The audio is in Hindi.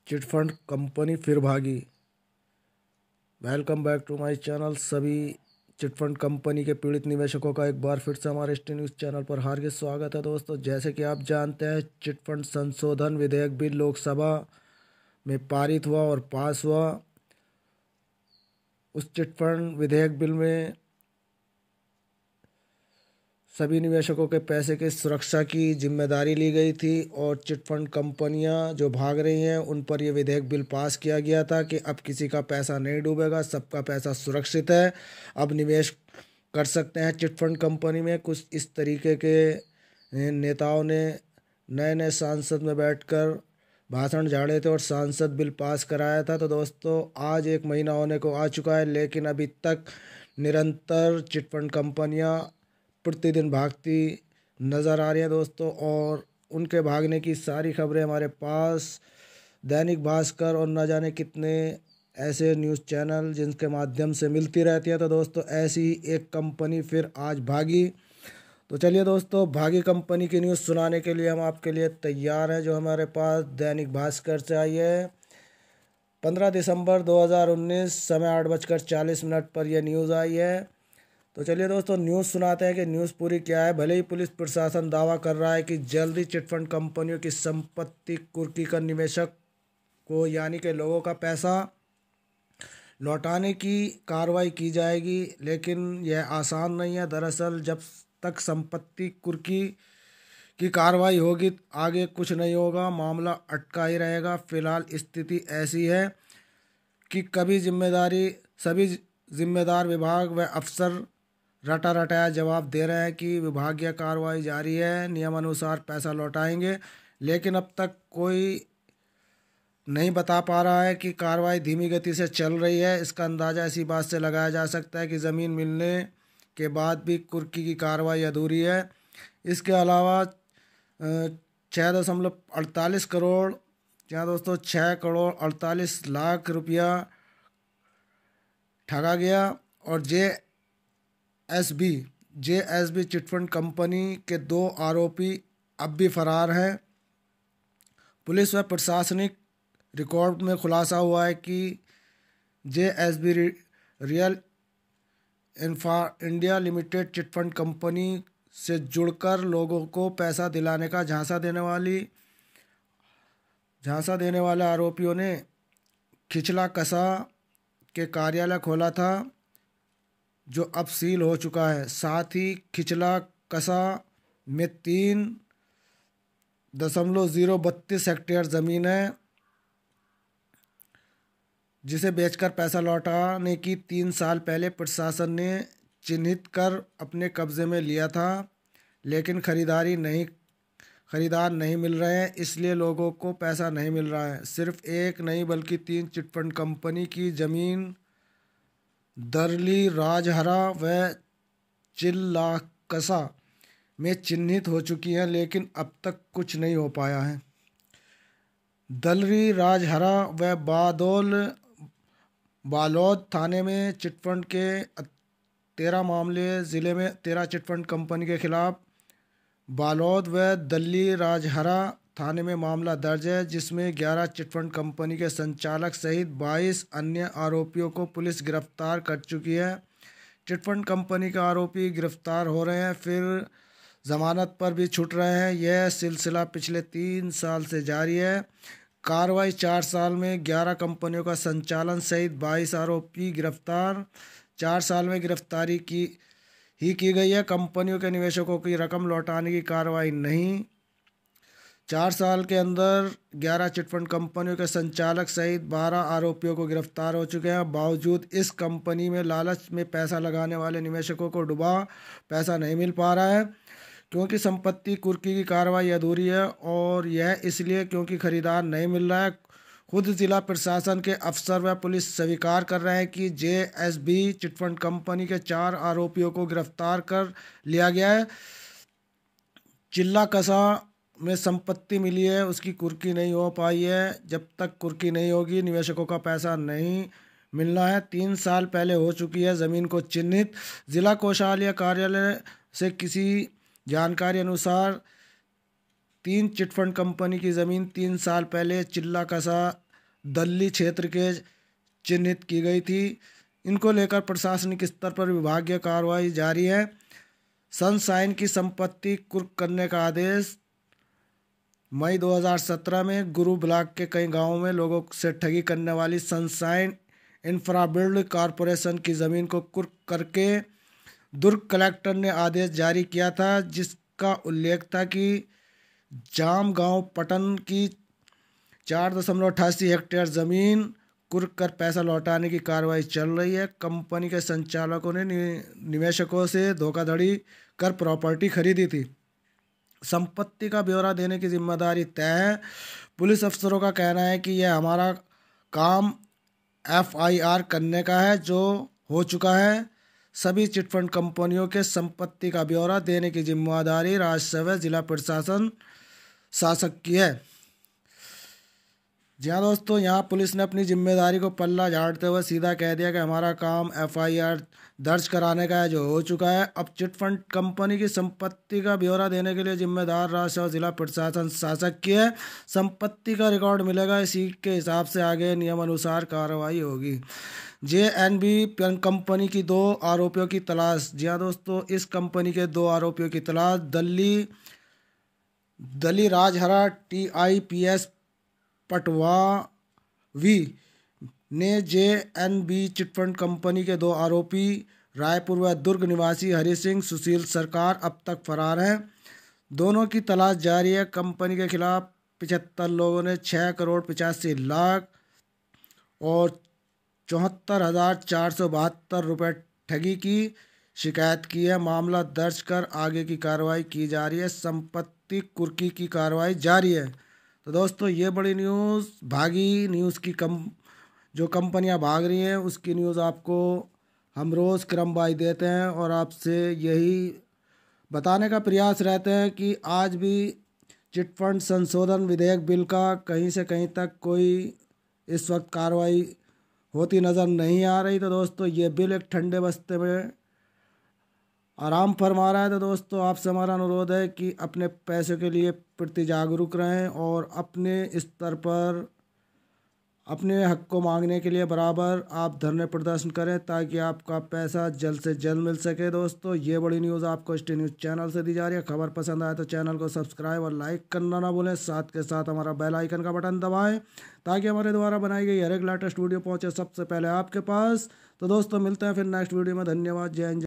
चिटफंड कंपनी फिर भागी। Welcome back to my channel. सभी चिटफंड कंपनी के पीड़ित निवेशकों का एक बार फिर से हमारे एसटी न्यूज़ चैनल पर हार्दिक स्वागत है। दोस्तों, जैसे कि आप जानते हैं, चिटफंड संशोधन विधेयक बिल लोकसभा में पारित हुआ और पास हुआ। उस चिटफंड विधेयक बिल में सभी निवेशकों के पैसे की सुरक्षा की जिम्मेदारी ली गई थी और चिटफंड कंपनियां जो भाग रही हैं उन पर यह विधेयक बिल पास किया गया था कि अब किसी का पैसा नहीं डूबेगा, सबका पैसा सुरक्षित है, अब निवेश कर सकते हैं चिटफंड कंपनी में। कुछ इस तरीके के नेताओं ने नए नए सांसद में बैठकर भाषण झाड़े थे और सांसद बिल पास कराया था। तो दोस्तों, आज 1 महीना होने को आ चुका है, लेकिन अभी तक निरंतर चिटफंड कंपनियां प्रतिदिन भागती नज़र आ रही है दोस्तों। और उनके भागने की सारी खबरें हमारे पास दैनिक भास्कर और न जाने कितने ऐसे न्यूज़ चैनल जिनके माध्यम से मिलती रहती है। तो दोस्तों, ऐसी ही एक कंपनी फिर आज भागी। तो चलिए दोस्तों, भागी कंपनी की न्यूज़ सुनाने के लिए हम आपके लिए तैयार हैं, जो हमारे पास दैनिक भास्कर से आई है। 15 दिसंबर 2019 समय 8:40 पर यह न्यूज़ आई है। तो चलिए दोस्तों, न्यूज़ सुनाते हैं कि न्यूज़ पूरी क्या है। भले ही पुलिस प्रशासन दावा कर रहा है कि जल्दी चिटफंड कंपनियों की संपत्ति कुर्की कर निवेशक को यानी कि लोगों का पैसा लौटाने की कार्रवाई की जाएगी, लेकिन यह आसान नहीं है। दरअसल जब तक संपत्ति कुर्की की कार्रवाई होगी आगे कुछ नहीं होगा, मामला अटका ही रहेगा। फिलहाल स्थिति ऐसी है कि सभी जिम्मेदार विभाग व अफसर रटा रटाया जवाब दे रहे हैं कि विभागीय कार्रवाई जारी है, नियमानुसार पैसा लौटाएंगे, लेकिन अब तक कोई नहीं बता पा रहा है कि कार्रवाई धीमी गति से चल रही है। इसका अंदाज़ा इसी बात से लगाया जा सकता है कि ज़मीन मिलने के बाद भी कुर्की की कार्रवाई अधूरी है। इसके अलावा 6.48 करोड़, क्या दोस्तों, 6 करोड़ 48 लाख रुपया ठगा गया। और जेएसबी चिटफंड कंपनी के 2 आरोपी अब भी फरार हैं। पुलिस व प्रशासनिक रिकॉर्ड में खुलासा हुआ है कि JSB real India limited chit fund company से जुड़कर लोगों को पैसा दिलाने का झांसा देने वाले आरोपियों ने खिचला कसा के कार्यालय खोला था, जो अब सील हो चुका है। साथ ही खिचला कसा में 3.032 हेक्टेयर ज़मीन है, जिसे बेचकर पैसा लौटाने की 3 साल पहले प्रशासन ने चिन्हित कर अपने कब्जे में लिया था, लेकिन खरीदार नहीं मिल रहे हैं, इसलिए लोगों को पैसा नहीं मिल रहा है। सिर्फ एक नहीं बल्कि 3 चिटफंड कंपनी की ज़मीन दरली, राजहरा व चिल्लाकसा में चिन्हित हो चुकी हैं, लेकिन अब तक कुछ नहीं हो पाया है। दलरी, राजहरा व बालोद थाने में चिटफंड के 13 मामले, ज़िले में 13 चिटफंड कंपनी के खिलाफ बालोद व दल्ली राजहरा थाने में मामला दर्ज है, जिसमें 11 चिटफंड कंपनी के संचालक सहित 22 अन्य आरोपियों को पुलिस गिरफ्तार कर चुकी है। चिटफंड कंपनी के आरोपी गिरफ्तार हो रहे हैं, फिर जमानत पर भी छूट रहे हैं। यह सिलसिला पिछले 3 साल से जारी है। कार्रवाई 4 साल में 11 कंपनियों का संचालन सहित 22 आरोपी गिरफ्तार। 4 साल में गिरफ्तारी की गई है। कंपनियों के निवेशकों की रकम लौटाने की कार्रवाई नहीं। 4 साल के अंदर 11 चिटफंड कंपनियों के संचालक सहित 12 आरोपियों को गिरफ्तार हो चुके हैं। बावजूद इस कंपनी में लालच में पैसा लगाने वाले निवेशकों को डूबा पैसा नहीं मिल पा रहा है, क्योंकि संपत्ति कुर्की की कार्रवाई अधूरी है। और यह इसलिए क्योंकि खरीदार नहीं मिल रहा है। खुद जिला प्रशासन के अफसर व पुलिस स्वीकार कर रहे हैं कि जेएसबी चिटफंड कंपनी के 4 आरोपियों को गिरफ्तार कर लिया गया है। चिल्ला कसा में संपत्ति मिली है, उसकी कुर्की नहीं हो पाई है। जब तक कुर्की नहीं होगी, निवेशकों का पैसा नहीं मिलना है। 3 साल पहले हो चुकी है ज़मीन को चिन्हित। जिला कोषालय कार्यालय से किसी जानकारी अनुसार 3 चिटफंड कंपनी की ज़मीन 3 साल पहले चिल्ला कसा दल्ली क्षेत्र के चिन्हित की गई थी। इनको लेकर प्रशासनिक स्तर पर विभागीय कार्रवाई जारी है। सनशाइन की संपत्ति कुर्क करने का आदेश। मई 2017 में गुरु ब्लॉक के कई गांवों में लोगों से ठगी करने वाली सनशाइन इंफ्राबिल्ड कॉरपोरेशन की ज़मीन को कुर्क करके दुर्ग कलेक्टर ने आदेश जारी किया था, जिसका उल्लेख था कि जाम गांव पटन की 4.88 हेक्टेयर ज़मीन कुर्क कर पैसा लौटाने की कार्रवाई चल रही है। कंपनी के संचालकों ने निवेशकों से धोखाधड़ी कर प्रॉपर्टी खरीदी थी। संपत्ति का ब्यौरा देने की जिम्मेदारी तय है। पुलिस अफसरों का कहना है कि यह हमारा काम एफआईआर करने का है, जो हो चुका है। सभी चिटफंड कंपनियों के संपत्ति का ब्यौरा देने की जिम्मेदारी राज्य व जिला प्रशासन शासक की है। जी हाँ दोस्तों, यहाँ पुलिस ने अपनी जिम्मेदारी को पल्ला झाड़ते हुए सीधा कह दिया कि हमारा काम एफआईआर दर्ज कराने का है, जो हो चुका है। अब चिटफंड कंपनी की संपत्ति का ब्यौरा देने के लिए जिम्मेदार राज्य और जिला प्रशासन शासक की है। संपत्ति का रिकॉर्ड मिलेगा, इसी के हिसाब से आगे नियम अनुसार कार्रवाई होगी। जेएनबी कंपनी की 2 आरोपियों की तलाश। जी हाँ दोस्तों, इस कंपनी के 2 आरोपियों की तलाश दली राजहरा TIPS पटवावी ने जेएनबी चिटफंड कंपनी के 2 आरोपी रायपुर व दुर्ग निवासी हरि सिंह सुशील सरकार अब तक फरार हैं। दोनों की तलाश जारी है। कंपनी के खिलाफ 75 लोगों ने 6 करोड़ 85 लाख और 74,472 रुपये ठगी की शिकायत की है। मामला दर्ज कर आगे की कार्रवाई की जा रही है। संपत्ति कुर्की की कार्रवाई जारी है। तो दोस्तों, ये बड़ी न्यूज़ भागी न्यूज़ की जो कंपनियां भाग रही हैं उसकी न्यूज़ आपको हम रोज़ क्रमवार देते हैं और आपसे यही बताने का प्रयास रहते हैं कि आज भी चिटफंड संशोधन विधेयक बिल का कहीं से कहीं तक कोई इस वक्त कार्रवाई होती नज़र नहीं आ रही। तो दोस्तों, ये बिल एक ठंडे बस्ते में आराम फरमा रहा है। तो दोस्तों, आपसे हमारा अनुरोध है कि अपने पैसे के लिए प्रति जागरूक रहें और अपने स्तर पर अपने हक को मांगने के लिए बराबर आप धरने प्रदर्शन करें, ताकि आपका पैसा जल्द से जल्द मिल सके। दोस्तों, ये बड़ी न्यूज़ आपको ST न्यूज़ चैनल से दी जा रही है। खबर पसंद आए तो चैनल को सब्सक्राइब और लाइक करना ना भूलें। साथ के साथ हमारा बेल आइकन का बटन दबाएं, ताकि हमारे द्वारा बनाई गई हर एक लेटेस्ट वीडियो पहुँचे सबसे पहले आपके पास। तो दोस्तों, मिलते हैं फिर नेक्स्ट वीडियो में। धन्यवाद। जय हिंद।